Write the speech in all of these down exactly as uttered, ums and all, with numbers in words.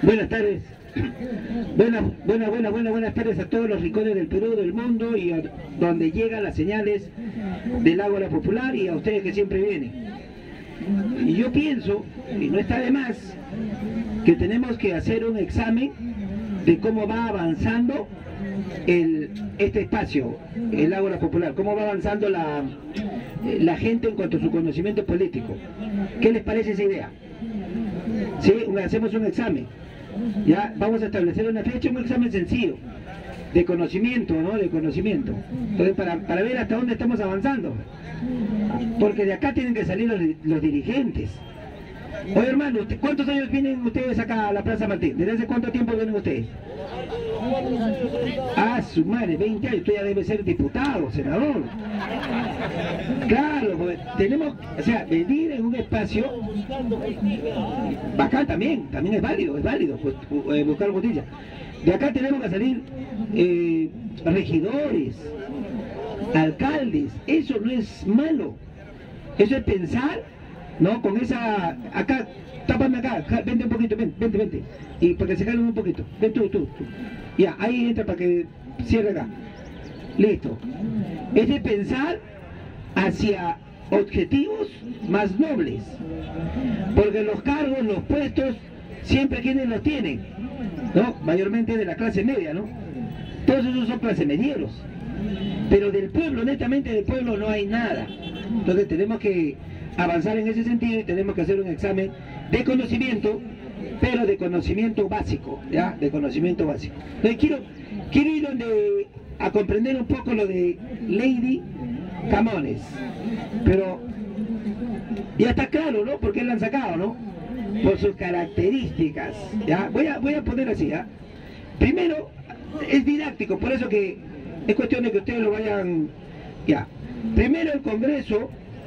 Buenas tardes. Buenas, buenas, buenas, buenas, buenas tardes a todos los rincones del Perú, del mundo y a donde llegan las señales del Ágora Popular y a ustedes que siempre vienen. Y yo pienso, y no está de más, que tenemos que hacer un examen de cómo va avanzando el, este espacio, el Ágora Popular, cómo va avanzando la, la gente en cuanto a su conocimiento político. ¿Qué les parece esa idea? ¿Sí? Hacemos un examen. Ya vamos a establecer una fecha, un examen sencillo de conocimiento, ¿no? De conocimiento. Entonces, para, para ver hasta dónde estamos avanzando. Porque de acá tienen que salir los, los dirigentes. Oye, hermano, ¿cuántos años vienen ustedes acá a la Plaza Martín? ¿Desde hace cuánto tiempo vienen ustedes? Ah, su madre, veinte años, usted ya debe ser diputado, senador. Claro, pues, tenemos, o sea, venir en un espacio bacán también, también es válido, es válido, pues, eh, buscar justicia. De acá tenemos que salir eh, regidores, alcaldes, eso no es malo, eso es pensar, ¿no? Con esa, acá, tápame acá, vente un poquito, vente, vente, vente, y para que se calmen un poquito, ven tú, tú, tú. Ya, ahí entra para que cierre acá. Listo. Es de pensar hacia objetivos más nobles. Porque los cargos, los puestos, siempre quienes los tienen, ¿no? Mayormente de la clase media, ¿no? Todos esos son clase medieros. Pero del pueblo, netamente del pueblo, no hay nada. Entonces tenemos que avanzar en ese sentido y tenemos que hacer un examen de conocimiento, pero de conocimiento básico, ¿ya? De conocimiento básico. Entonces quiero, quiero ir donde, a comprender un poco lo de Lady Camones, pero ya está claro, ¿no? ¿Por qué la han sacado, no? Por sus características, ¿ya? Voy a, voy a poner así, ¿ya? Primero, es didáctico, por eso que es cuestión de que ustedes lo vayan, ya. Primero el Congreso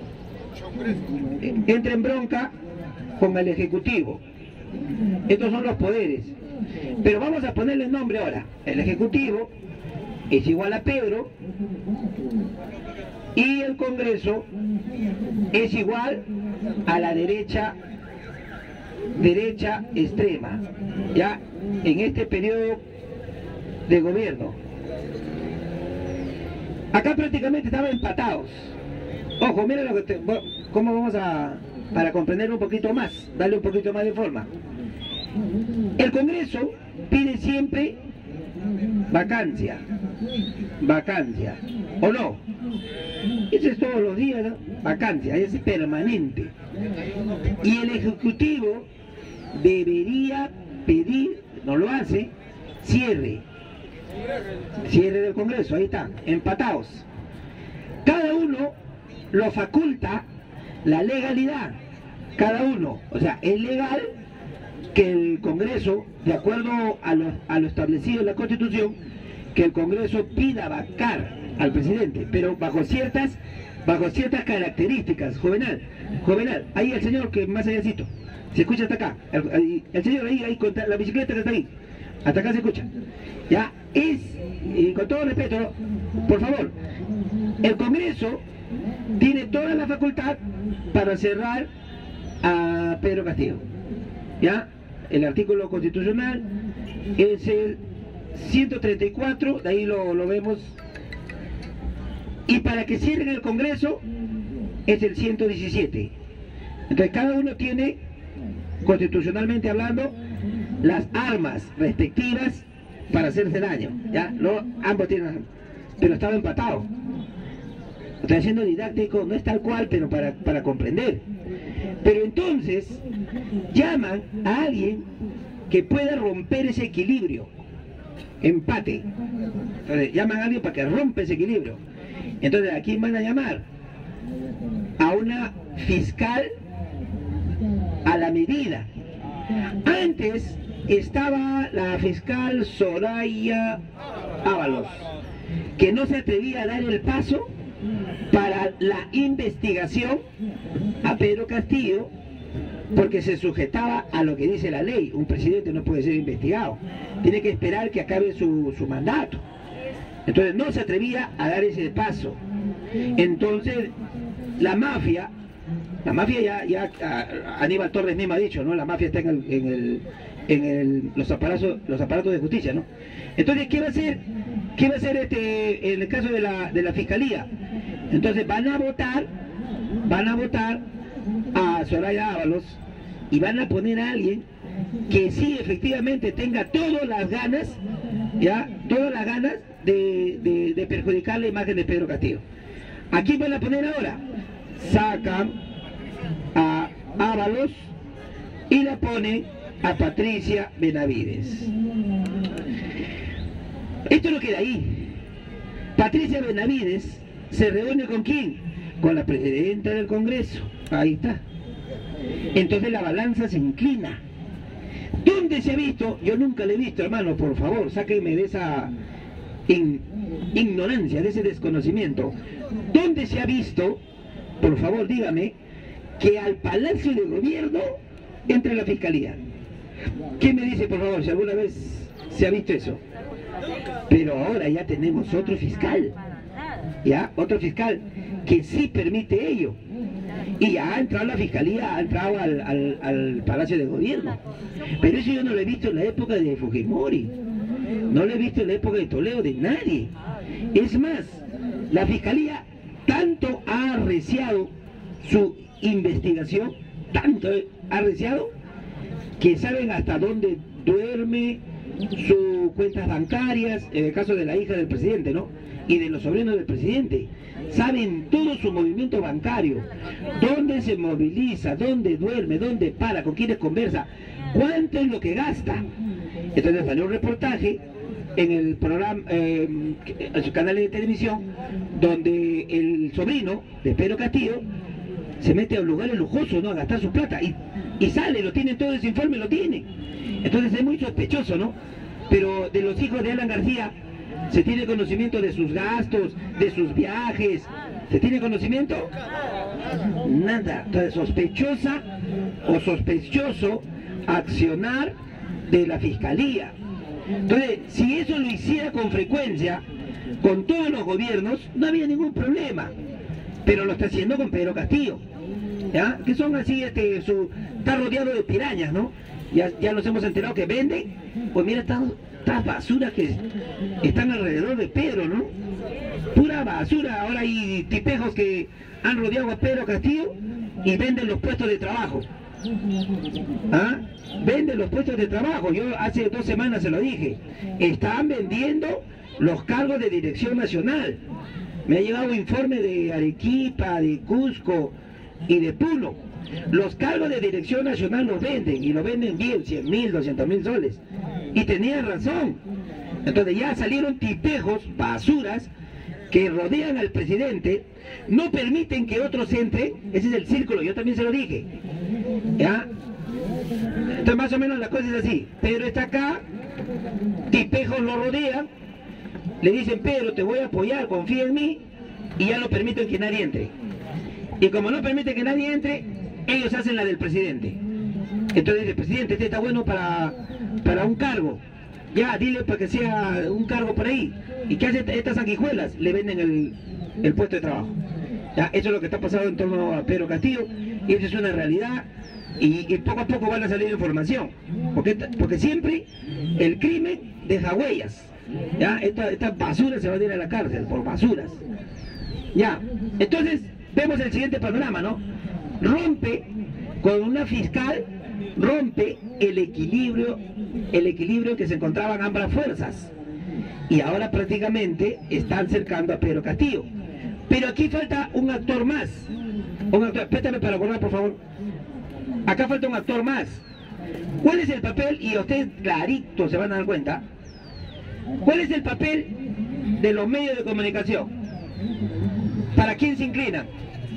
entra en bronca con el Ejecutivo. Estos son los poderes. Pero vamos a ponerle nombre ahora. El Ejecutivo es igual a Pedro y el Congreso es igual a la derecha, derecha extrema, ya en este periodo de gobierno. Acá prácticamente estaban empatados. Ojo, mira lo que te, cómo vamos a, para comprender un poquito más, darle un poquito más de forma. El Congreso pide siempre vacancia, vacancia, ¿o no? Eso es todos los días, ¿no? Vacancia, es permanente. Y el Ejecutivo debería pedir, no lo hace, cierre. Cierre del Congreso, ahí está, empatados. Cada uno lo faculta la legalidad, cada uno, o sea, es legal que el Congreso, de acuerdo a lo, a lo establecido en la Constitución, que el Congreso pida vacar al presidente, pero bajo ciertas, bajo ciertas características. Jovenal, Jovenal, ahí el señor que más allácito, se escucha hasta acá, el, el señor ahí, ahí, con la bicicleta que está ahí, hasta acá se escucha. Ya, es, y con todo respeto, ¿no? Por favor, el Congreso tiene toda la facultad para cerrar a Pedro Castillo. ¿Ya? El artículo constitucional es el ciento treinta y cuatro, de ahí lo, lo vemos. Y para que cierren el Congreso es el ciento diecisiete. Entonces cada uno tiene, constitucionalmente hablando, las armas respectivas para hacerse daño. ¿Ya? No, ambos tienen, pero estaba empatado. Estoy haciendo didáctico, no es tal cual, pero para, para comprender. Pero entonces llaman a alguien que pueda romper ese equilibrio. Empate. Entonces llaman a alguien para que rompa ese equilibrio. Entonces, ¿a quién van a llamar? A una fiscal a la medida. Antes estaba la fiscal Soraya Ábalos, que no se atrevía a dar el paso para la investigación a Pedro Castillo, porque se sujetaba a lo que dice la ley. Un presidente no puede ser investigado, tiene que esperar que acabe su, su mandato. Entonces no se atrevía a dar ese paso. Entonces la mafia, la mafia ya, ya a, Aníbal Torres mismo ha dicho, ¿no? La mafia está en el, en el, en el, los aparatos los aparatos de justicia, ¿no? Entonces, ¿qué va a hacer? ¿Qué va a hacer este en el caso de la, de la fiscalía? Entonces van a votar, van a votar a Soraya Ábalos y van a poner a alguien que sí efectivamente tenga todas las ganas, ya, todas las ganas de, de, de perjudicar la imagen de Pedro Castillo. ¿A quién van a poner ahora? Sacan a Ábalos y la ponen a Patricia Benavides. Esto no queda ahí. Patricia Benavides se reúne ¿con quién? Con la presidenta del Congreso. Ahí está. Entonces la balanza se inclina. ¿Dónde se ha visto? Yo nunca le he visto, hermano, por favor, sáquenme de esa in, ignorancia, de ese desconocimiento. ¿Dónde se ha visto, por favor, dígame, que al Palacio de Gobierno entre la Fiscalía? ¿Quién me dice, por favor, si alguna vez se ha visto eso? Pero ahora ya tenemos otro fiscal, ya, otro fiscal que sí permite ello. Y ya ha entrado la Fiscalía, ha entrado al, al, al Palacio de Gobierno. Pero eso yo no lo he visto en la época de Fujimori, no lo he visto en la época de Toledo, de nadie. Es más, la Fiscalía tanto ha arreciado su investigación, tanto ha arreciado, que saben hasta dónde duerme, sus cuentas bancarias, en el caso de la hija del presidente, ¿no? Y de los sobrinos del presidente. Saben todo su movimiento bancario, dónde se moviliza, dónde duerme, dónde para, con quiénes conversa, cuánto es lo que gasta. Entonces salió un reportaje en el programa, eh, en su canal de televisión, donde el sobrino de Pedro Castillo se mete a lugares lujosos, ¿no? A gastar su plata, y, y sale, lo tiene todo ese informe, lo tiene. Entonces es muy sospechoso, ¿no? Pero de los hijos de Alan García se tiene conocimiento de sus gastos, de sus viajes. ¿Se tiene conocimiento? Nada. Entonces, sospechosa o sospechoso accionar de la Fiscalía. Entonces, si eso lo hiciera con frecuencia, con todos los gobiernos, no había ningún problema. Pero lo está haciendo con Pedro Castillo, ¿ya? Que son así, este, su, está rodeado de pirañas, ¿no? Ya, ya nos hemos enterado que venden, pues mira, estas, estas basuras que están alrededor de Pedro, ¿no? Pura basura. Ahora hay tipejos que han rodeado a Pedro Castillo y venden los puestos de trabajo. ¿Ah? Venden los puestos de trabajo. Yo hace dos semanas se lo dije. Están vendiendo los cargos de dirección nacional. Me ha llegado un informe de Arequipa, de Cusco y de Puno. Los cargos de dirección nacional los venden, y lo venden bien, cien mil, doscientos mil soles. Y tenían razón. Entonces ya salieron tipejos, basuras, que rodean al presidente, no permiten que otros entren. Ese es el círculo, yo también se lo dije, ¿ya? Entonces más o menos la cosa es así. Pedro está acá, tipejos lo rodean, le dicen: Pedro, te voy a apoyar, confía en mí, y ya no permiten que nadie entre. Y como no permiten que nadie entre, ellos hacen la del presidente. Entonces el presidente, este está bueno para, para un cargo, ya, dile para que sea un cargo por ahí. ¿Y qué hacen estas sanguijuelas? Le venden el, el puesto de trabajo. Ya, eso es lo que está pasando en torno a Pedro Castillo, y eso es una realidad, y, y poco a poco van a salir información, porque, porque siempre el crimen deja huellas. Ya, esta, esta basura se va a ir a la cárcel por basuras. Ya, entonces vemos el siguiente panorama, ¿no? Rompe con una fiscal, rompe el equilibrio, el equilibrio que se encontraban ambas fuerzas, y ahora prácticamente están cercando a Pedro Castillo. Pero aquí falta un actor más. Un actor, espérame para acordar, por favor. Acá falta un actor más. ¿Cuál es el papel? Y ustedes clarito se van a dar cuenta. ¿Cuál es el papel de los medios de comunicación? ¿Para quién se inclinan?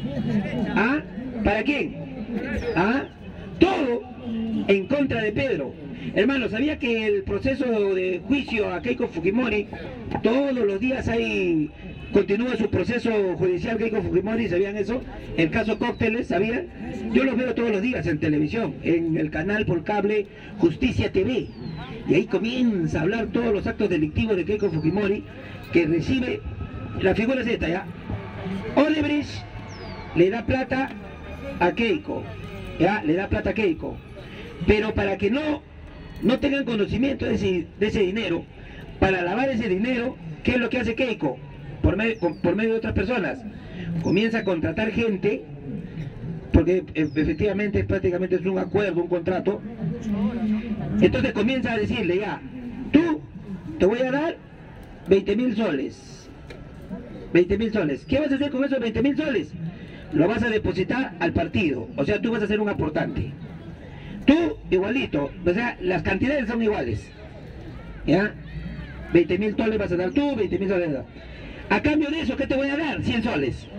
¿Ah? ¿Para quién? ¿Ah? Todo en contra de Pedro. Hermano, ¿sabía que el proceso de juicio a Keiko Fujimori, todos los días hay, continúa su proceso judicial Keiko Fujimori? ¿Sabían eso? El caso Cócteles, ¿sabían? Yo los veo todos los días en televisión, en el canal por cable Justicia T V. Y ahí comienza a hablar todos los actos delictivos de Keiko Fujimori, que recibe, la figura es esta, ¿ya? Odebrecht le da plata a Keiko, ¿ya? Le da plata a Keiko. Pero para que no no tengan conocimiento de ese, de ese dinero, para lavar ese dinero, ¿qué es lo que hace Keiko? Por medio, por medio de otras personas, comienza a contratar gente, porque efectivamente prácticamente es un acuerdo, un contrato. Entonces comienza a decirle, ya, tú te voy a dar veinte mil soles, veinte mil soles, ¿qué vas a hacer con esos veinte mil soles? Lo vas a depositar al partido, o sea, tú vas a ser un aportante. Tú, igualito, o sea, las cantidades son iguales, ¿ya? veinte mil soles vas a dar tú, veinte mil soles vas a dar. A cambio de eso, ¿qué te voy a dar? cien soles.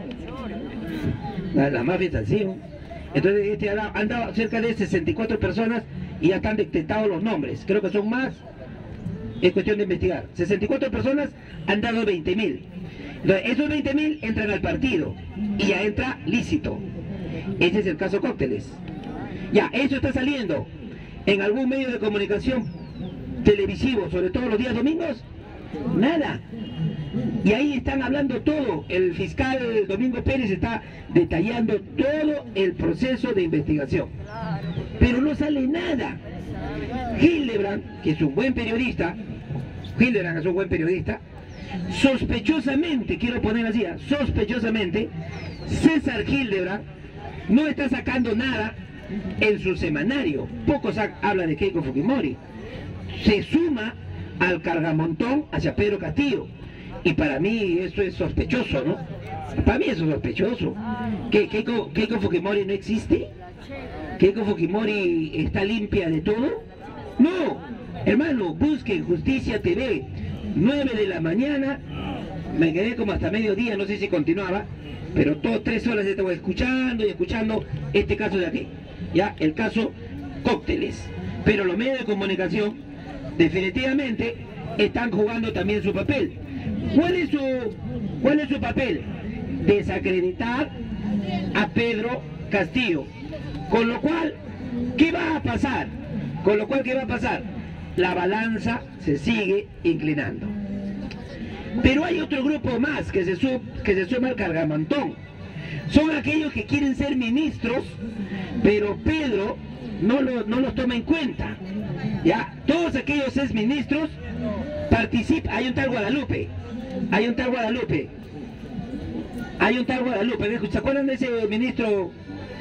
La, la mafia es así, ¿no? Entonces, este, han dado cerca de sesenta y cuatro personas y ya están detectados los nombres. Creo que son más, es cuestión de investigar. sesenta y cuatro personas han dado veinte mil. Entonces, esos veinte mil entran al partido y ya entra lícito. Ese es el caso Cócteles. Ya, eso está saliendo en algún medio de comunicación televisivo, sobre todo los días domingos, nada. Y ahí están hablando todo. El fiscal Domingo Pérez está detallando todo el proceso de investigación, pero no sale nada. Hildebrand, que es un buen periodista, Hildebrand es un buen periodista, sospechosamente, quiero poner así, sospechosamente, César Hildebrand no está sacando nada en su semanario. Poco habla de Keiko Fujimori. Se suma al cargamontón hacia Pedro Castillo. Y para mí eso es sospechoso, ¿no? Para mí eso es sospechoso. ¿Que Keiko, Keiko Fujimori no existe? ¿Keiko Fujimori está limpia de todo? No, hermano, busquen Justicia T V, nueve de la mañana, me quedé como hasta mediodía, no sé si continuaba, pero todo tres horas estaba escuchando y escuchando este caso de aquí, ya, el caso Cócteles. Pero los medios de comunicación definitivamente están jugando también su papel. ¿Cuál es su, cuál es su papel? Desacreditar a Pedro Castillo. Con lo cual, ¿qué va a pasar? Con lo cual, ¿qué va a pasar? La balanza se sigue inclinando. Pero hay otro grupo más que se, sub, que se suma al cargamantón. Son aquellos que quieren ser ministros, pero Pedro no, lo, no los toma en cuenta. ¿Ya? Todos aquellos exministros participan. Hay un tal Guadalupe. Hay un tal Guadalupe. Hay un tal Guadalupe. ¿Se acuerdan de ese ministro?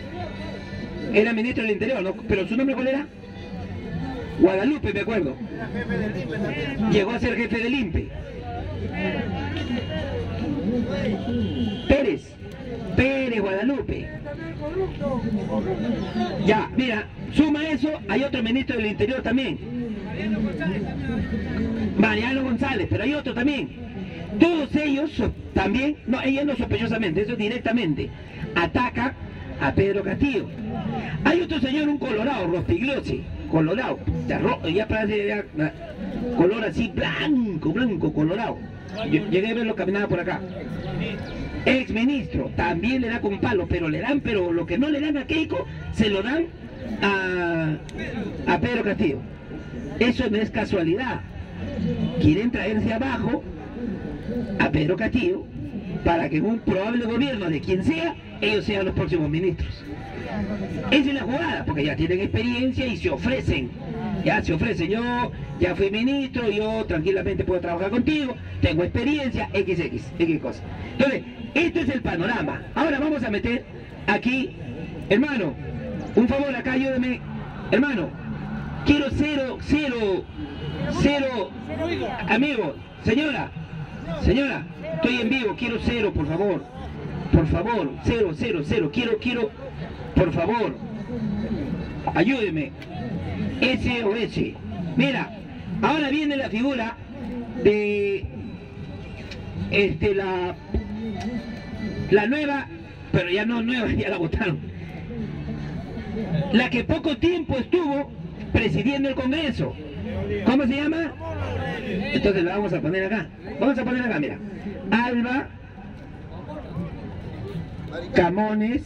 Era ministro del Interior, ¿no? ¿Pero su nombre cuál era? Guadalupe, me acuerdo. Llegó a ser jefe del I N P E. Pérez. Pérez Guadalupe. Ya, mira, suma eso, hay otro ministro del Interior también. Mariano González, pero hay otro también. Todos ellos también, no, ella no sospechosamente, eso directamente, ataca a Pedro Castillo. Hay otro señor, un colorado, Rospigliosi, colorado, ya parece ya, color así, blanco, blanco, colorado. Yo llegué a verlo, caminaba por acá. Ex ministro, también le da con palo, pero le dan, pero lo que no le dan a Keiko, se lo dan a, a Pedro Castillo. Eso no es casualidad. Quieren traerse abajo a Pedro Castillo para que en un probable gobierno de quien sea, ellos sean los próximos ministros. Esa es la jugada, porque ya tienen experiencia y se ofrecen. Ya se ofrecen, yo ya fui ministro, yo tranquilamente puedo trabajar contigo, tengo experiencia, equis equis, equis cosa. Entonces, esto es el panorama. Ahora vamos a meter aquí, hermano, un favor acá, ayúdeme, hermano, quiero cero, cero, cero, amigo, señora, señora, estoy en vivo, quiero cero, por favor, por favor, cero, cero, cero, quiero, quiero, por favor, ayúdeme, S O S. Mira, ahora viene la figura de este la la nueva, pero ya no nueva, ya la votaron, la que poco tiempo estuvo presidiendo el Congreso. ¿Cómo se llama? Entonces la vamos a poner acá. Vamos a poner acá, mira. Alba Camones.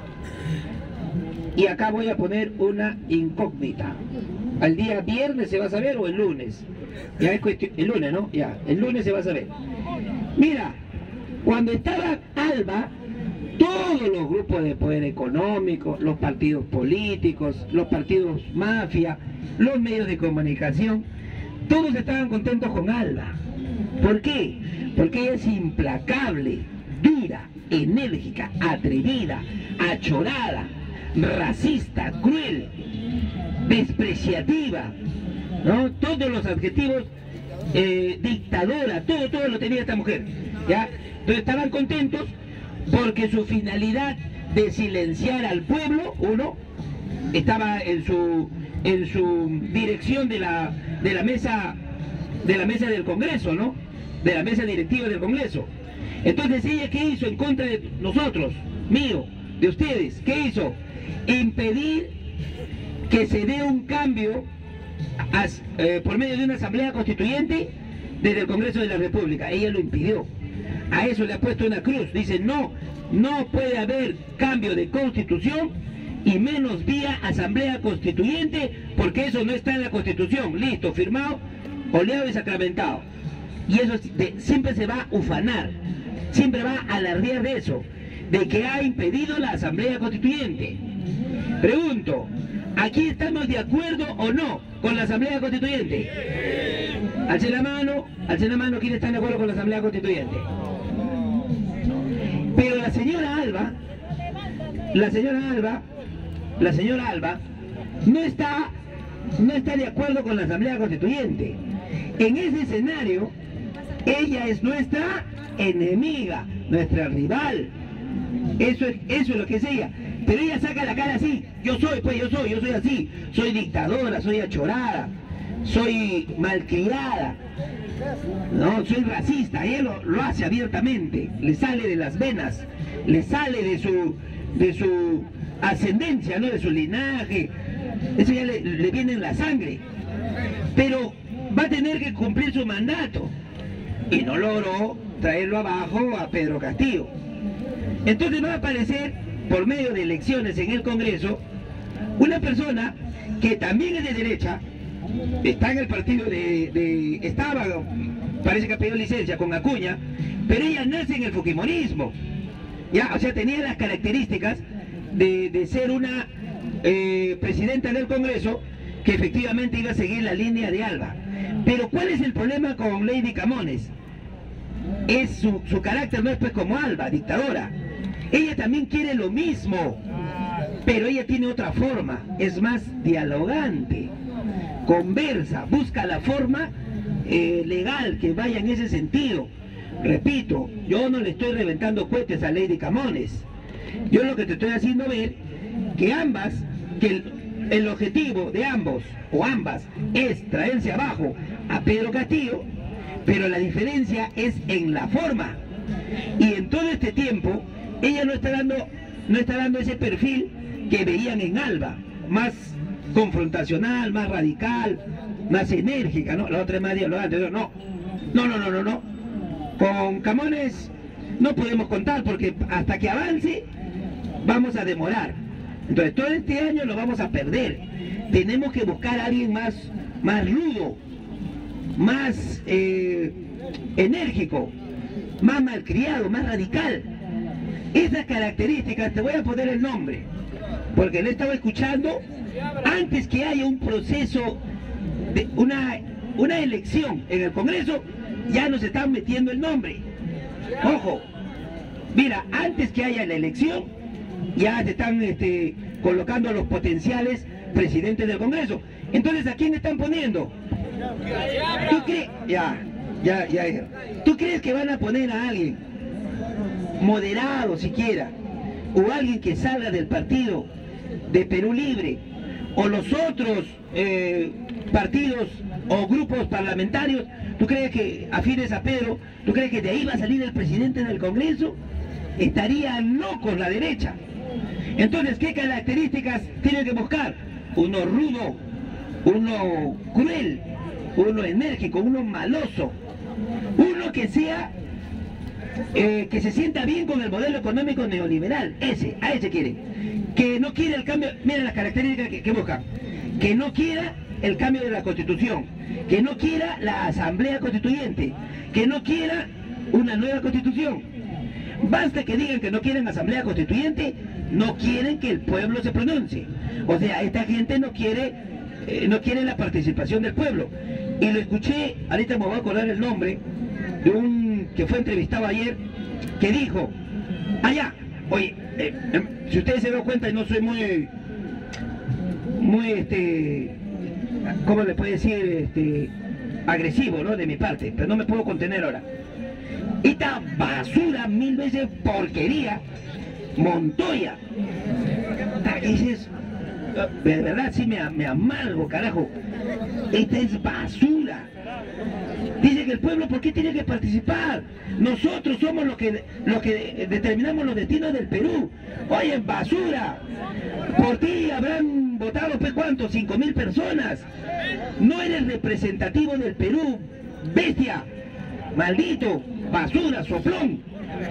Y acá voy a poner una incógnita. Al día viernes se va a saber o el lunes. Ya es cuestión, el lunes, ¿no? Ya, el lunes se va a saber. Mira, cuando estaba Alba, todos los grupos de poder económico, los partidos políticos, los partidos mafia, los medios de comunicación, todos estaban contentos con Alba. ¿Por qué? Porque ella es implacable, dura, enérgica, atrevida, achorada, racista, cruel, despreciativa, ¿no? Todos los adjetivos, eh, dictadora, todo, todo lo tenía esta mujer, ¿ya? Entonces estaban contentos porque su finalidad de silenciar al pueblo, uno, estaba en su, en su dirección de la, de la mesa, de la mesa del Congreso, ¿no? De la mesa directiva del Congreso. Entonces, ¿ella qué hizo en contra de nosotros, mío, de ustedes? ¿Qué hizo? Impedir que se dé un cambio a, eh, por medio de una asamblea constituyente desde el Congreso de la República. Ella lo impidió. A eso le ha puesto una cruz. Dice, no, no puede haber cambio de constitución y menos vía asamblea constituyente, porque eso no está en la Constitución. Listo, firmado, oleado y sacramentado. Y eso de, siempre se va a ufanar, siempre va a alardear de eso, de que ha impedido la asamblea constituyente. Pregunto, ¿aquí estamos de acuerdo o no con la asamblea constituyente? Alce la mano, alce la mano, ¿quiénes están de acuerdo con la asamblea constituyente? Pero la señora Alba, la señora Alba, la señora Alba, no está, no está de acuerdo con la asamblea constituyente. En ese escenario, ella es nuestra enemiga, nuestra rival. Eso es, eso es lo que es ella. Pero ella saca la cara así. Yo soy, pues yo soy, yo soy así. Soy dictadora, soy achorada, soy malcriada, no, soy racista. Ella lo, lo hace abiertamente. Le sale de las venas, le sale de su, de su ascendencia, ¿no? De su linaje. Eso ya le, le viene en la sangre. Pero va a tener que cumplir su mandato. Y no logró traerlo abajo a Pedro Castillo. Entonces va a aparecer, por medio de elecciones en el Congreso, una persona que también es de derecha, está en el partido de... de estaba, parece que ha pedido licencia con Acuña, pero ella nace en el fujimorismo. Ya, o sea, tenía las características de, de ser una eh, presidenta del Congreso que efectivamente iba a seguir la línea de Alba. Pero ¿cuál es el problema con Lady Camones? Es su, su carácter no es pues como Alba, dictadora. Ella también quiere lo mismo, pero ella tiene otra forma, es más dialogante, conversa, busca la forma eh, legal que vaya en ese sentido. Repito, yo no le estoy reventando cohetes a Lady Camones. Yo lo que te estoy haciendo ver que ambas, que el, el objetivo de ambos o ambas es traerse abajo a Pedro Castillo, pero la diferencia es en la forma. Y en todo este tiempo ella no está dando, no está dando ese perfil que veían en Alba, más confrontacional, más radical, más enérgica, ¿no? La otra es más dialogante, no, no, no, no, no, no. Con Camones no podemos contar porque hasta que avance vamos a demorar. Entonces todo este año lo vamos a perder. Tenemos que buscar a alguien más, más rudo, más eh, enérgico, más malcriado, más radical. Esas características, te voy a poner el nombre, porque le estaba escuchando antes que haya un proceso de una, una elección en el Congreso, ya nos están metiendo el nombre. Ojo, mira, antes que haya la elección, ya se están este, colocando a los potenciales presidentes del Congreso. Entonces, ¿a quién están poniendo? ¿Tú crees? Ya, ya, ya, ya. ¿Tú crees que van a poner a alguien moderado siquiera, o alguien que salga del partido de Perú Libre, o los otros eh, partidos o grupos parlamentarios? ¿Tú crees que afines a Pedro, tú crees que de ahí va a salir el presidente del Congreso? Estarían locos la derecha. Entonces, ¿qué características tienen que buscar? Uno rudo, uno cruel, uno enérgico, uno maloso, uno que sea eh, que se sienta bien con el modelo económico neoliberal. Ese, a ese quiere, que no quiere el cambio. Miren las características que, que busca: que no quiera el cambio de la Constitución, que no quiera la Asamblea Constituyente, que no quiera una nueva Constitución. Basta que digan que no quieren asamblea constituyente, no quieren que el pueblo se pronuncie. O sea, esta gente no quiere, eh, no quiere la participación del pueblo. Y lo escuché, ahorita me voy a acordar el nombre, de un que fue entrevistado ayer, que dijo, allá, oye, eh, eh, si ustedes se dan cuenta, y no soy muy, muy, este, ¿cómo le puede decir? Este, agresivo, ¿no? De mi parte, pero no me puedo contener ahora. Esta basura, mil veces porquería, Montoya. Dices, de verdad sí me, me amargo, carajo. Esta es basura. Dice que el pueblo, ¿por qué tiene que participar? Nosotros somos los que, los que determinamos los destinos del Perú. Oye, basura. Por ti habrán votado, pues, ¿cuántos? Cinco mil personas. No eres representativo del Perú, bestia. Maldito, basura, soplón.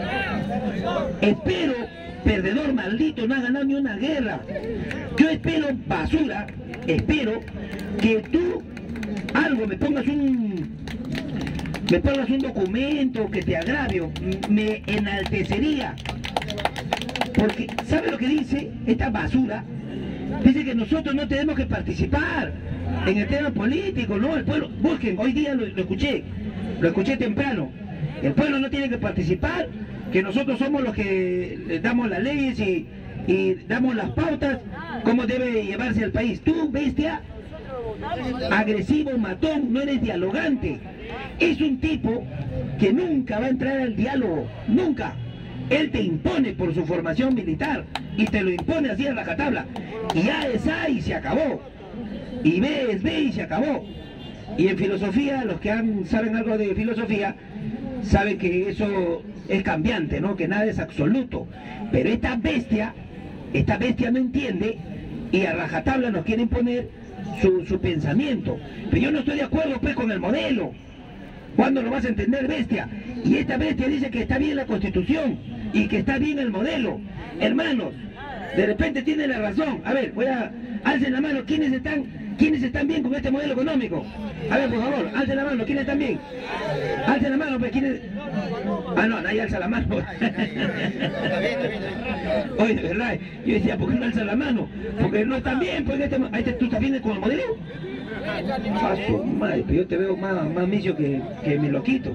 Espero, perdedor maldito, no ha ganado ni una guerra. Yo espero, basura, espero que tú algo me pongas un me pongas un documento que te agravio, me enaltecería. Porque, ¿sabe lo que dice esta basura? Dice que nosotros no tenemos que participar en el tema político, ¿no? El pueblo, busquen, hoy día lo, lo escuché, lo escuché temprano. El pueblo no tiene que participar, que nosotros somos los que damos las leyes y, y damos las pautas, cómo debe llevarse el país. Tú, bestia, agresivo, matón, no eres dialogante. Es un tipo que nunca va a entrar al diálogo, nunca. Él te impone por su formación militar y te lo impone así a rajatabla. Y A es A y se acabó. Y B es B y se acabó. Y en filosofía, los que han, saben algo de filosofía, saben que eso es cambiante, ¿no? Que nada es absoluto. Pero esta bestia, esta bestia no entiende y a rajatabla nos quiere imponer su, su pensamiento. Pero yo no estoy de acuerdo, pues, con el modelo. ¿Cuándo lo vas a entender, bestia? Y esta bestia dice que está bien la Constitución y que está bien el modelo. Hermanos, de repente tiene la razón. A ver, voy a... Alcen la mano, ¿quiénes están, ¿quiénes están bien con este modelo económico? A ver, por favor, alcen la mano, ¿quiénes están bien? Alcen la mano, pues, ¿quiénes...? Ah, no, nadie alza la mano. Oye, de verdad, yo decía, ¿por qué no alza la mano? Porque no están bien, pues, este, este, ¿tú estás bien con el modelo? Ah, su madre, pero yo te veo más, más micio que, que mi loquito.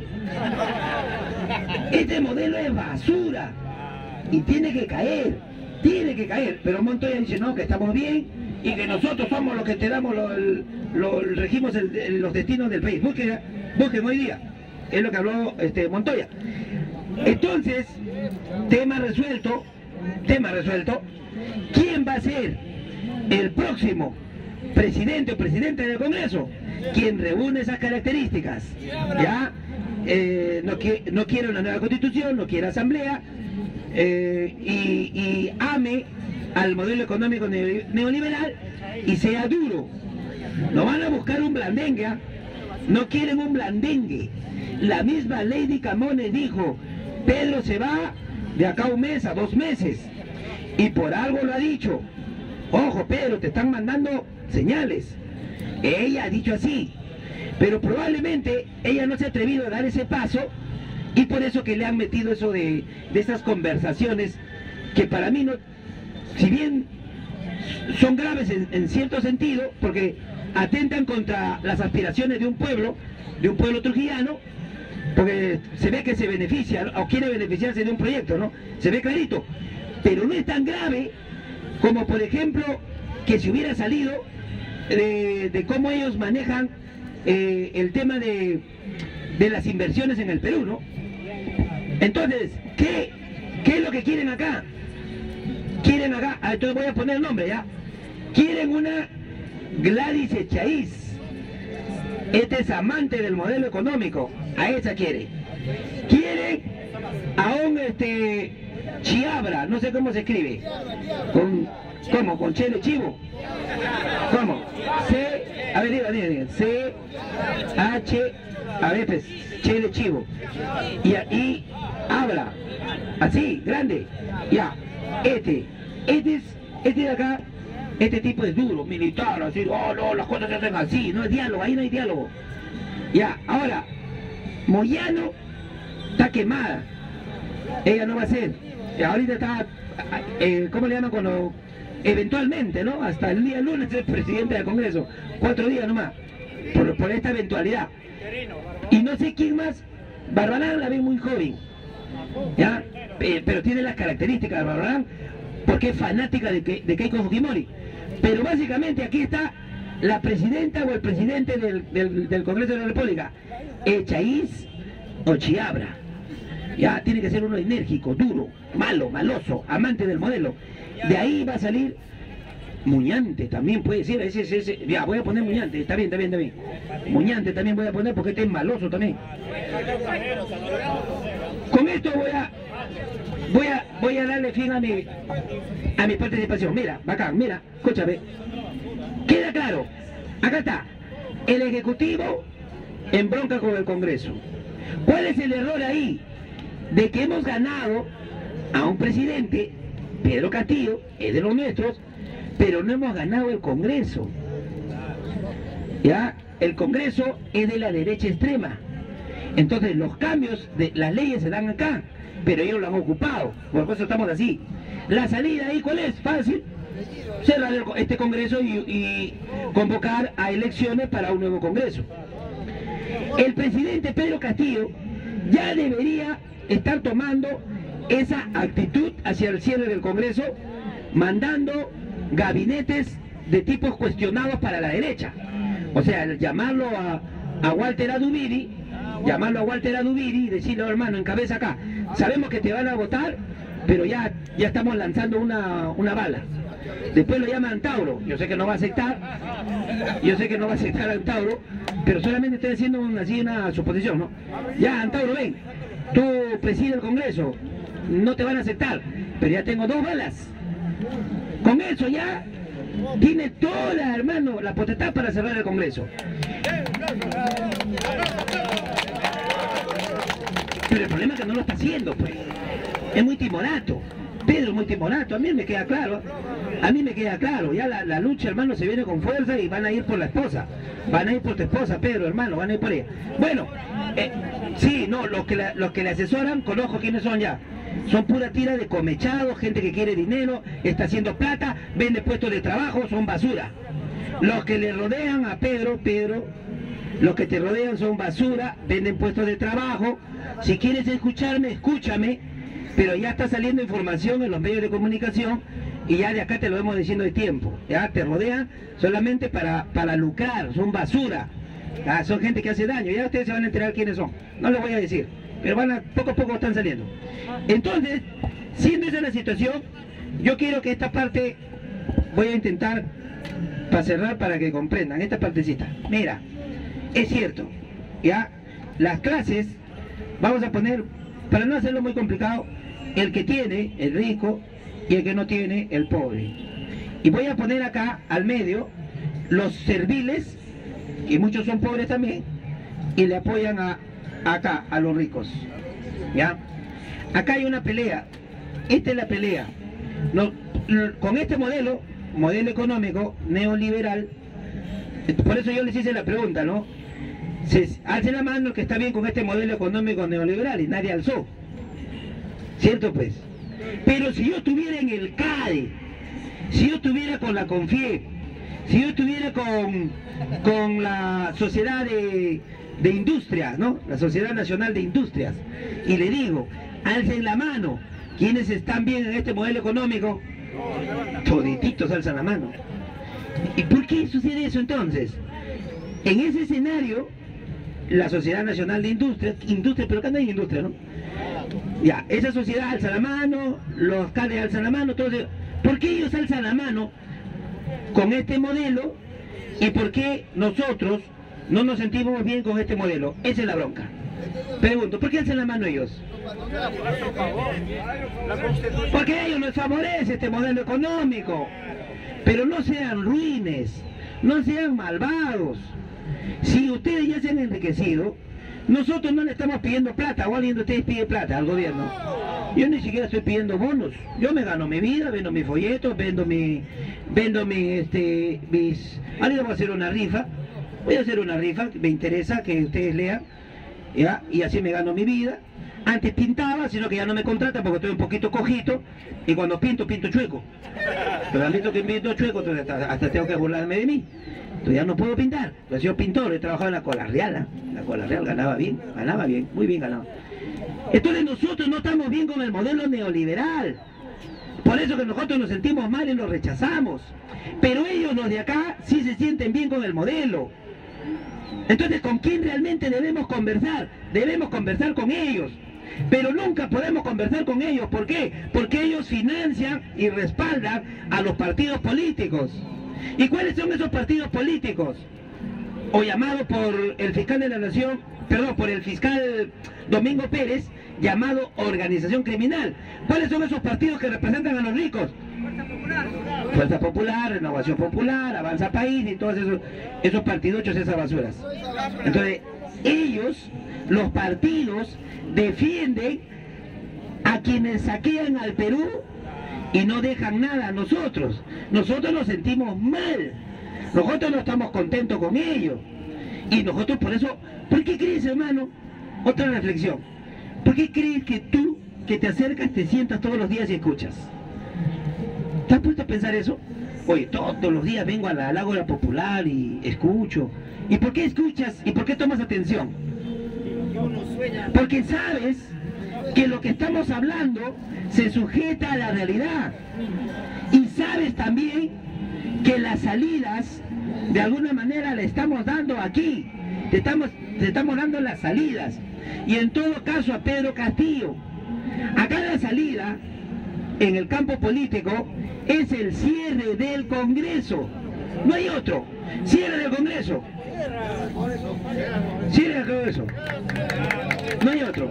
Este modelo es basura y tiene que caer, tiene que caer. Pero Montoya dice, no, que estamos bien y que nosotros somos los que te damos, lo, lo, regimos el, el, los destinos del país. Busquen, busquen hoy día, es lo que habló este, Montoya. Entonces, tema resuelto, tema resuelto. ¿Quién va a ser el próximo presidente o presidente del Congreso? Quien reúne esas características, ¿ya? Eh, no, que, no quiere una nueva constitución, no quiere asamblea, eh, y, y ame al modelo económico neoliberal y sea duro. No van a buscar un blandengue, ¿eh? No quieren un blandengue. La misma Lady Camones dijo, Pedro se va de acá a un mes, a dos meses, y por algo lo ha dicho. Ojo, Pedro, te están mandando señales. Ella ha dicho así, pero probablemente ella no se ha atrevido a dar ese paso y por eso que le han metido eso de, de esas conversaciones que para mí no, si bien son graves en, en cierto sentido, porque atentan contra las aspiraciones de un pueblo, de un pueblo trujillano, porque se ve que se beneficia o quiere beneficiarse de un proyecto, ¿no? Se ve clarito, pero no es tan grave como, por ejemplo, que si hubiera salido de, de cómo ellos manejan eh, el tema de, de las inversiones en el Perú, ¿no? Entonces, ¿qué, qué es lo que quieren acá? Quieren acá, ah, entonces voy a poner el nombre, ¿ya? Quieren una Gladys Echaíz. Este es amante del modelo económico, a esa quiere. Quieren a un este Chiabra, no sé cómo se escribe. Con, ¿Cómo? ¿Con Chele Chivo? ¿Cómo? C, a ver, diga, diga, diga. C, H, a ver, pues, Chele Chivo. Y ahí habla, así, grande. Ya, este, este es, este de acá, este tipo es duro, militar, así, oh no, las cosas se hacen así, no es diálogo, ahí no hay diálogo. Ya, ahora, Moyano está quemada. ella no va a ser. Ahorita está, eh, ¿cómo le llaman cuando? Eventualmente, ¿no? Hasta el día lunes es presidente del Congreso. Cuatro días nomás, por, por esta eventualidad. Y no sé quién más, Barbarán la ve muy joven, ¿ya? Pero tiene las características de Barbarán porque es fanática de, que, de Keiko Fujimori. Pero básicamente aquí está la presidenta o el presidente del, del, del Congreso de la República, Echaíz Ochiabra. Ya tiene que ser uno enérgico, duro, malo, maloso, amante del modelo. De ahí va a salir Muñante, también puede ser, ese, ese, ese. Ya, voy a poner Muñante, está bien, está bien, está bien. Muñante también voy a poner porque este es maloso también. Con esto voy a voy a voy a darle fin a mi a mi participación. Mira, bacán, mira, escúchame. Queda claro, acá está, el Ejecutivo en bronca con el Congreso. ¿Cuál es el error ahí? De que hemos ganado a un presidente, Pedro Castillo, es de los nuestros, pero no hemos ganado el Congreso. Ya, el Congreso es de la derecha extrema. Entonces los cambios de las leyes se dan acá, pero ellos lo han ocupado, por eso estamos así. La salida ahí, ¿cuál es? Fácil. Cerrar este Congreso y, y convocar a elecciones para un nuevo Congreso. El presidente Pedro Castillo ya debería estar tomando esa actitud hacia el cierre del Congreso, mandando gabinetes de tipos cuestionados para la derecha. O sea, el llamarlo a, a Walter Adubiri, llamarlo a Walter Adubiri y decirle, oh, hermano, encabeza acá. Sabemos que te van a votar, pero ya, ya estamos lanzando una, una bala. Después lo llaman Tauro, yo sé que no va a aceptar, yo sé que no va a aceptar a Tauro, pero solamente estoy haciendo una, así una suposición, ¿no? Ya, Antauro, ven, tú presides el Congreso, no te van a aceptar, pero ya tengo dos balas. Con eso ya tiene toda, hermano, la potestad para cerrar el Congreso. Pero el problema es que no lo está haciendo, pues. Es muy timorato. Pedro es muy timorato, a mí me queda claro. A mí me queda claro, ya la, la lucha, hermano, se viene con fuerza y van a ir por la esposa. Van a ir por tu esposa, Pedro, hermano, van a ir por ella. Bueno, eh, sí, no, los que, la, los que le asesoran, conozco quiénes son ya. Son pura tira de comechados, gente que quiere dinero, está haciendo plata, vende puestos de trabajo, son basura. Los que le rodean a Pedro, Pedro, los que te rodean son basura, venden puestos de trabajo. Si quieres escucharme, escúchame, pero ya está saliendo información en los medios de comunicación y ya de acá te lo vemos diciendo de tiempo. Ya te rodean solamente para, para lucrar, son basura. Ah, son gente que hace daño, ya ustedes se van a enterar quiénes son. No les voy a decir, pero van a, poco a poco están saliendo. Entonces, siendo esa la situación, yo quiero que esta parte, voy a intentar para cerrar para que comprendan, esta partecita. Mira, es cierto, ya, las clases, vamos a poner, para no hacerlo muy complicado, el que tiene, el rico, y el que no tiene, el pobre. Y voy a poner acá, al medio, los serviles, y muchos son pobres también, y le apoyan a, acá, a los ricos. ¿Ya? Acá hay una pelea, esta es la pelea. No, con este modelo, modelo económico, neoliberal, por eso yo les hice la pregunta, ¿no? Se alce la mano el que está bien con este modelo económico neoliberal y nadie alzó. ¿Cierto pues? Pero si yo estuviera en el CADE, si yo estuviera con la CONFIEP, si yo estuviera con, con la sociedad de, de industrias, ¿no? La Sociedad Nacional de Industrias, y le digo, alcen la mano, ¿quiénes están bien en este modelo económico? Todititos alzan la mano. ¿Y por qué sucede eso entonces? En ese escenario, la Sociedad Nacional de Industrias, industria, pero acá no hay industria, ¿no? Ya, esa sociedad alza la mano, los CADE alzan la mano, entonces, ¿por qué ellos alzan la mano con este modelo y por qué nosotros no nos sentimos bien con este modelo? Esa es la bronca. Pregunto, ¿por qué alzan la mano ellos? Porque a ellos les favorece este modelo económico. Pero no sean ruines, no sean malvados. Si ustedes ya se han enriquecido, nosotros no le estamos pidiendo plata, o alguien de ustedes pide plata al gobierno. Yo ni siquiera estoy pidiendo bonos. Yo me gano mi vida, vendo mis folletos, vendo mi, vendo mi, este, mis... Ahora voy a hacer una rifa, voy a hacer una rifa, me interesa que ustedes lean. ¿ya? Y así me gano mi vida. Antes pintaba, sino que ya no me contratan porque estoy un poquito cojito, y cuando pinto, pinto chueco. Pero han visto que pinto chueco, entonces hasta, hasta tengo que burlarme de mí. Entonces ya no puedo pintar. Yo he sido pintor, he trabajado en la Cola Real, ¿eh? La Cola Real ganaba bien, ganaba bien, muy bien ganaba. Entonces nosotros no estamos bien con el modelo neoliberal. Por eso que nosotros nos sentimos mal y lo rechazamos. Pero ellos, los de acá, sí se sienten bien con el modelo. Entonces, ¿con quién realmente debemos conversar? Debemos conversar con ellos. Pero nunca podemos conversar con ellos. ¿Por qué? Porque ellos financian y respaldan a los partidos políticos. ¿Y cuáles son esos partidos políticos? O llamados por el fiscal de la Nación, perdón, por el fiscal Domingo Pérez, llamado organización criminal. ¿Cuáles son esos partidos que representan a los ricos? Fuerza Popular, Fuerza Popular, Renovación Popular, Avanza País y todos esos, esos partiduchos, esas basuras. Entonces, ellos, los partidos, defienden a quienes saquean al Perú y no dejan nada a nosotros. Nosotros nos sentimos mal. Nosotros no estamos contentos con ellos. Y nosotros por eso, ¿por qué crees, hermano? Otra reflexión. ¿Por qué crees que tú, que te acercas, te sientas todos los días y escuchas? ¿Te has puesto a pensar eso? Oye, todos los días vengo a la, al Ágora Popular y escucho. ¿Y por qué escuchas? ¿Y por qué tomas atención? Porque sabes que lo que estamos hablando se sujeta a la realidad. Y sabes también que las salidas, de alguna manera, le estamos dando aquí. Te estamos, te estamos dando las salidas. Y en todo caso a Pedro Castillo. Acá la salida, en el campo político, es el cierre del Congreso. No hay otro. Cierre del Congreso. Cierre del Congreso. No hay otro.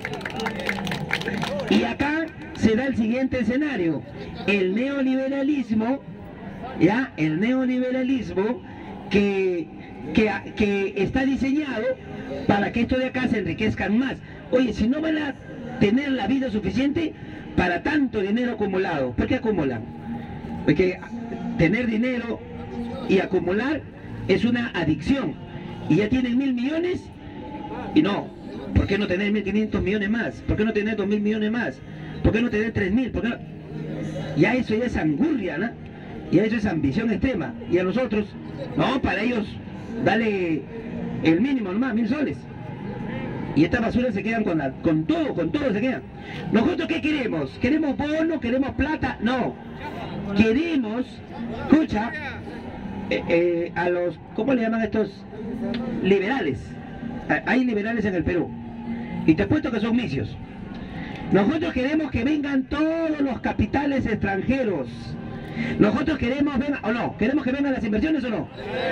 Y acá se da el siguiente escenario. El neoliberalismo, ya, el neoliberalismo que, que, que está diseñado para que esto de acá se enriquezcan más. Oye, si no van a tener la vida suficiente para tanto dinero acumulado, ¿por qué acumulan? Porque tener dinero y acumular es una adicción. Y ya tienen mil millones y no. ¿Por qué no tener mil quinientos millones más? ¿Por qué no tener dos mil millones más? ¿Por qué no tener tres mil? ¿Por qué no? Ya eso ya es angurria, ¿no? Ya eso es ambición extrema. Y a nosotros, no, para ellos, dale el mínimo nomás, mil soles. Y estas basuras se quedan con, la, con todo, con todo se quedan. ¿Nosotros qué queremos? ¿Queremos bono? ¿Queremos plata? No. Queremos, escucha, eh, eh, a los, ¿cómo le llaman a estos? Liberales. Hay liberales en el Perú. Y te apuesto que son misios. Nosotros queremos que vengan todos los capitales extranjeros. Nosotros queremos, venga, o no, queremos que vengan las inversiones o no.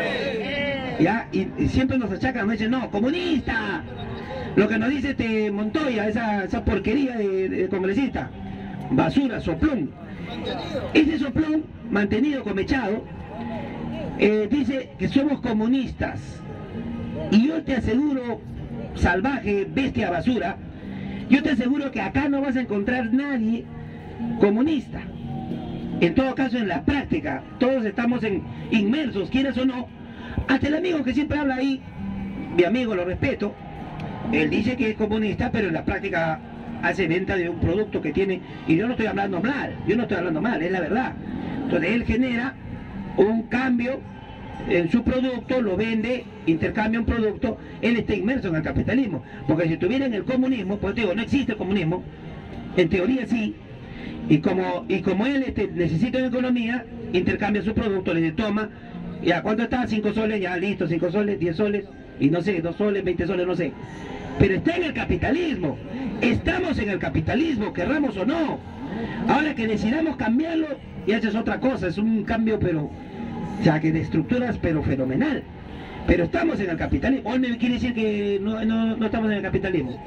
¿Ya? Y, y siempre nos achacan, nos dicen, no, comunista. Lo que nos dice este Montoya, esa, esa porquería de, de congresista. Basura, soplón. Ese soplón, mantenido, comechado, eh, dice que somos comunistas. Y yo te aseguro, salvaje, bestia, basura, yo te aseguro que acá no vas a encontrar nadie comunista. En todo caso, en la práctica, todos estamos en, inmersos, quieras o no. Hasta el amigo que siempre habla ahí, mi amigo, lo respeto, él dice que es comunista, pero en la práctica hace venta de un producto que tiene, y yo no estoy hablando mal, yo no estoy hablando mal, es la verdad. Entonces él genera un cambio en su producto, lo vende, intercambia un producto, él está inmerso en el capitalismo. Porque si estuviera en el comunismo, pues digo, no existe el comunismo, en teoría sí, y como, y como él este, necesita una economía, intercambia su producto, le dice, toma, ya, ¿cuánto está? cinco soles, ya, listo, cinco soles, diez soles, y no sé, dos soles, veinte soles, no sé. Pero está en el capitalismo, estamos en el capitalismo, querramos o no. Ahora que decidamos cambiarlo, y eso es otra cosa, es un cambio, pero... O sea, que de estructuras, pero fenomenal. Pero estamos en el capitalismo. ¿O me quiere decir que no, no, no estamos en el capitalismo?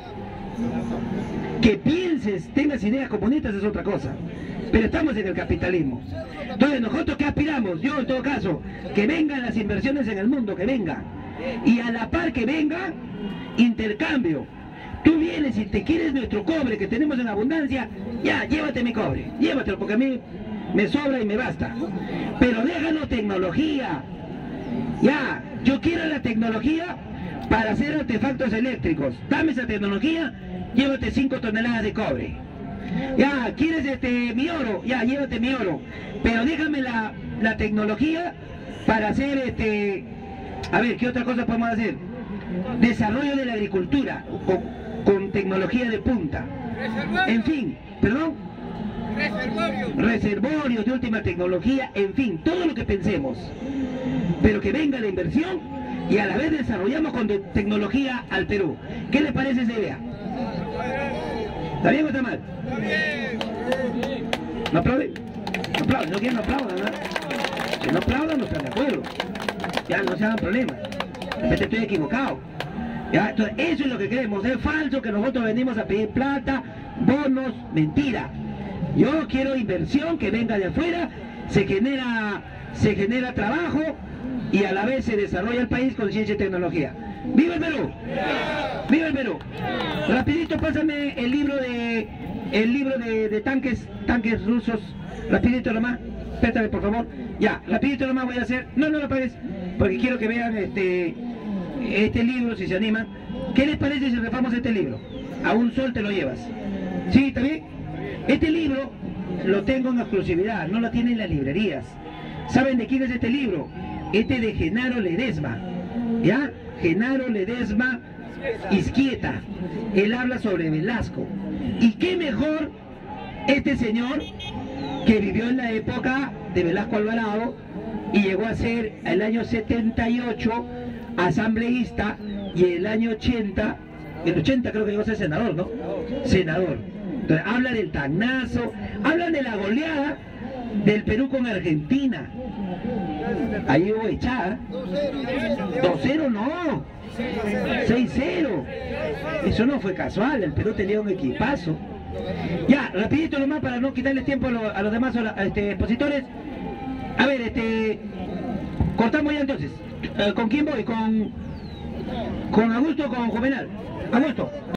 Que pienses, tengas ideas comunistas es otra cosa. Pero estamos en el capitalismo. Entonces, ¿nosotros qué aspiramos? Yo, en todo caso, que vengan las inversiones en el mundo, que vengan. Y a la par que vengan, intercambio. Tú vienes y te quieres nuestro cobre que tenemos en abundancia, ya, llévate mi cobre, llévatelo, porque a mí me sobra y me basta. Pero déjanos tecnología. Ya, yo quiero la tecnología para hacer artefactos eléctricos. Dame esa tecnología, llévate cinco toneladas de cobre. Ya, ¿quieres este mi oro? Ya, llévate mi oro. Pero déjame la, la tecnología para hacer este... A ver, ¿qué otra cosa podemos hacer? Desarrollo de la agricultura con, con tecnología de punta. En fin, perdón. Reservorios. Reservorios de última tecnología, en fin, todo lo que pensemos. Pero que venga la inversión y a la vez desarrollamos con tecnología al Perú. ¿Qué le parece esa idea? ¿Está bien o está mal? Está bien. ¿No aplauden? No aplauden, no quieren no aplaudan, ¿no? Que no aplaudan no están de acuerdo. Ya no se hagan problemas. De repente estoy equivocado. ¿Ya? Entonces, eso es lo que queremos. Es falso que nosotros venimos a pedir plata, bonos, mentira. Yo quiero inversión que venga de afuera, se genera, se genera trabajo y a la vez se desarrolla el país con ciencia y tecnología. ¡Viva el Perú! ¡Viva el Perú! Rapidito, pásame el libro de el libro de, de tanques, tanques rusos. Rapidito nomás. Espérame, por favor. Ya, rapidito nomás voy a hacer. No, no lo pagues, porque quiero que vean este este libro, si se animan. ¿Qué les parece si refamos este libro? A un sol te lo llevas. ¿Sí? ¿Está bien? Este libro lo tengo en exclusividad, no lo tienen en las librerías. ¿Saben de quién es este libro? Este de Genaro Ledesma, ¿ya? Genaro Ledesma Izquieta. Él habla sobre Velasco. ¿Y qué mejor este señor que vivió en la época de Velasco Alvarado y llegó a ser el año setenta y ocho asambleísta y el año ochenta, el ochenta creo que llegó a ser senador, ¿no? Senador. Entonces, habla del tanazo, hablan de la goleada del Perú con Argentina. Ahí hubo echada. dos cero no. seis cero. Eso no fue casual, el Perú tenía un equipazo. Ya, rapidito nomás para no quitarles tiempo a, lo, a los demás a este, expositores. A ver, este... cortamos ya entonces. Eh, ¿Con quién voy? ¿Con, con Augusto o con Juvenal? Augusto.